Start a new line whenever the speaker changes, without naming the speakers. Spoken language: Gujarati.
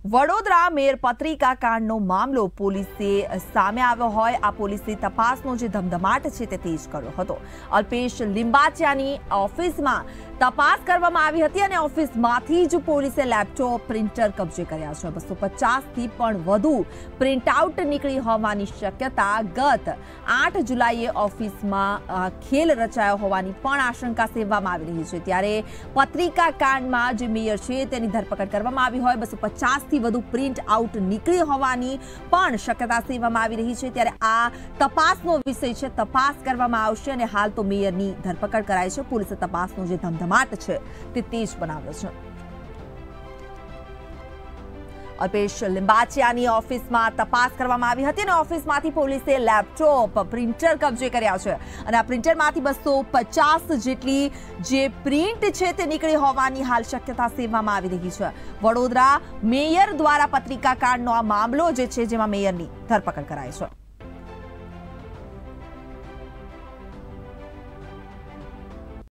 વડોદરા મેયર પત્રિકા કાંડનો મામલો પોલીસે સામે આવ્યો હોય આ પોલીસે તપાસનો જે ધમધમાટ છે તે તેજ કર્યો હતો। અલ્પેશ લિંબાચિયાની ઓફિસમાં તપાસ કરવામાં આવી હતી અને ઓફિસમાંથી જ પોલીસે લેપટોપ પ્રિન્ટર કબજે કર્યા છે। 250 થી પણ વધુ પ્રિન્ટઆઉટ નીકળી હોવાની શક્યતા ગત 8 જુલાઈએ ઓફિસમાં ખેલ રચાયો હોવાની પણ આશંકા સેવવામાં આવી રહી છે। ત્યારે પત્રિકા કાંડમાં જે મેયર છે તેની ધરપકડ કરવામાં આવી હોય 250 થી વધુ પ્રિન્ટ આઉટ નીકળી હોવાની પણ શક્યતા સેવવામાં આવી રહી છે। ત્યારે આ તપાસનો વિષય છે, તપાસ કરવામાં આવશે અને હાલ તો મેયરની ધરપકડ કરાઈ છે। પોલીસે તપાસનો જે ધમધમાટ છે તે તેજ બનાવ્યો છે। અલ્પેશ લિંબાચિયાની ઓફિસમાં તપાસ કરવામાં આવી હતી અને ઓફિસમાંથી પોલીસે લેપટોપ પ્રિન્ટર કબજે કર્યા છે અને આ પ્રિન્ટરમાંથી 250 જેટલી જે પ્રિન્ટ છે તે નીકળી હોવાની હાલ શક્યતા સેવવામાં આવી રહી છે। વડોદરા મેયર દ્વારા પત્રિકા કાંડનો આ મામલો જે છે જેમાં મેયરની ધરપકડ કરાઈ છે।